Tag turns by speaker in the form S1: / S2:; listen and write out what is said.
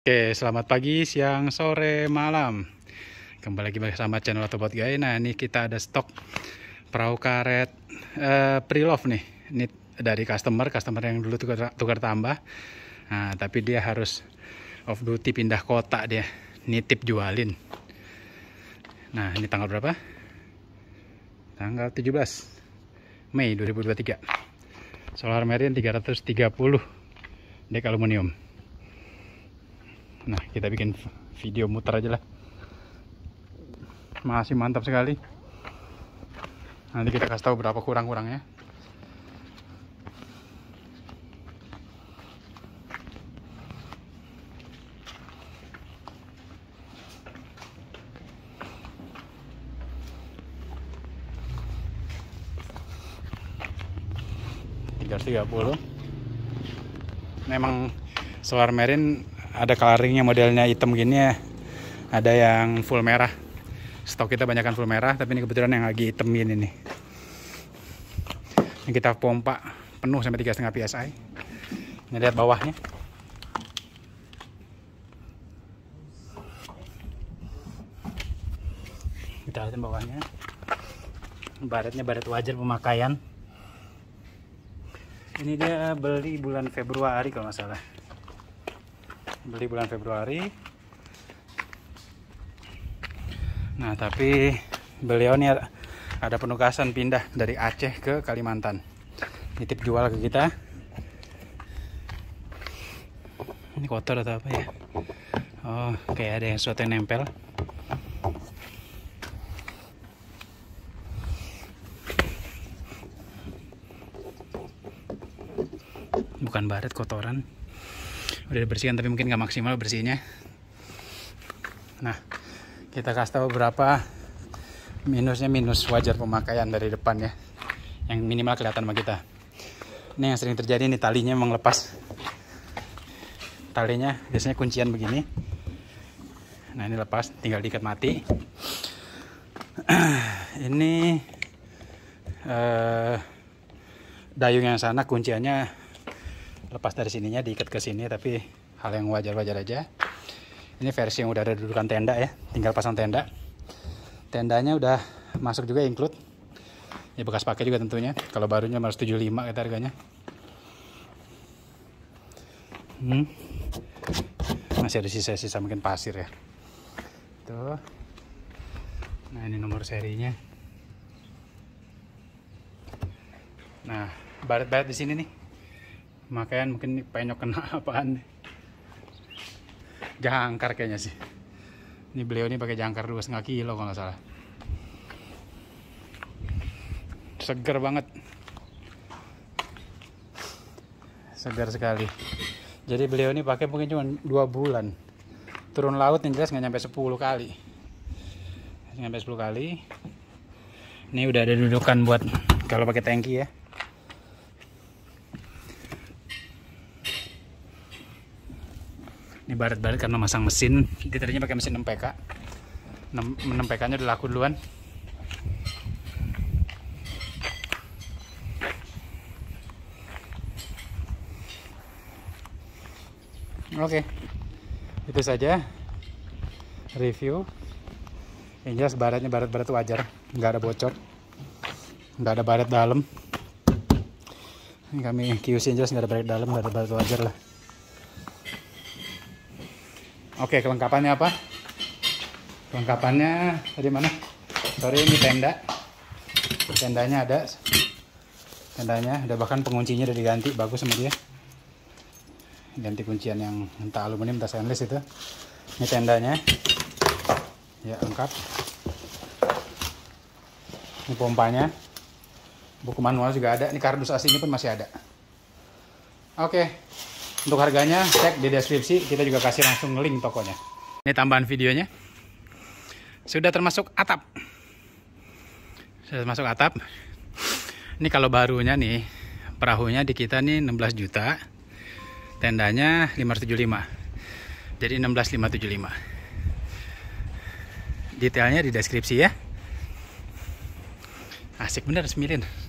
S1: Oke, selamat pagi, siang, sore, malam. Kembali lagi bersama channel Autobot Guy. Nah, ini kita ada stok perahu karet pre-love nih. Ini dari customer yang dulu tukar tambah. Nah, tapi dia harus off duty pindah kota dia. Nitip jualin. Nah, ini tanggal berapa? Tanggal 17 Mei 2023. Solar Marine 330 dek aluminium. Nah, kita bikin video muter aja lah. Masih mantap sekali. Nanti kita kasih tahu berapa kurang-kurangnya. $330. Memang Solar Marine ada coloringnya, modelnya hitam gini ya. Ada yang full merah. Stok kita banyakkan full merah, tapi ini kebetulan yang lagi hitam gini nih. Ini kita pompa penuh sampai 3,5 PSI. Ini lihat bawahnya. Kita lihat bawahnya. Baretnya baret wajar pemakaian. Ini dia beli bulan Februari kalau nggak salah. Beli bulan Februari. Nah, tapi beliau nih ada penugasan pindah dari Aceh ke Kalimantan. Nitip jual ke kita. Ini kotor atau apa ya? Oh, kayak ada yang sesuatu yang nempel. Bukan baret, kotoran. Udah dibersihkan tapi mungkin nggak maksimal bersihnya. Nah, kita kasih tahu berapa minusnya. Minus wajar pemakaian dari depan ya, yang minimal kelihatan sama kita. Ini yang sering terjadi nih, talinya memang lepas. Talinya biasanya kuncian begini. Nah, ini lepas, tinggal diikat mati. Ini dayung yang sana kunciannya lepas dari sininya, diikat ke sini, tapi hal yang wajar-wajar aja. Ini versi yang udah ada dudukan tenda ya, tinggal pasang tenda. Tendanya udah masuk juga, include. Ya bekas pakai juga tentunya. Kalau barunya 175 kata harganya. Masih ada sisa-sisa mungkin pasir ya. Tuh. Nah, ini nomor serinya. Nah, baret-baret di sini nih. Makanya mungkin penyok kena apaan. Jangkar kayaknya sih. Ini beliau ini pakai jangkar 2,5 kilo kalau nggak salah. Segar banget. Segar sekali. Jadi beliau ini pakai mungkin cuma 2 bulan. Turun laut yang jelas nggak nyampe 10 kali. Nyampe 10 kali. Ini udah ada dudukan buat kalau pakai tangki ya. Ini baret-baret karena masang mesin. Dia tadinya pakai mesin 6PK. 6PK nya udah laku duluan. Oke, itu saja review. Yang jelas baretnya baret-baret wajar, nggak ada bocor, nggak ada baret dalam. Ini kami QC jelas nggak ada baret dalam, nggak ada baret wajar lah. Oke, kelengkapannya apa? Kelengkapannya tadi mana? Sorry, ini tenda. Tendanya ada. Tendanya ada, bahkan penguncinya udah diganti, bagus sama dia. Ganti kuncian yang entah aluminium entah stainless itu. Ini tendanya. Ya, lengkap. Ini pompanya. Buku manual juga ada. Ini kardus aslinya pun masih ada. Oke. Untuk harganya cek di deskripsi, kita juga kasih langsung link tokonya. Ini tambahan videonya. Sudah termasuk atap. Sudah termasuk atap. Ini kalau barunya nih, perahunya di kita nih 16 juta. Tendanya 575. Jadi 16.575. Detailnya di deskripsi ya. Asik bener, semilin.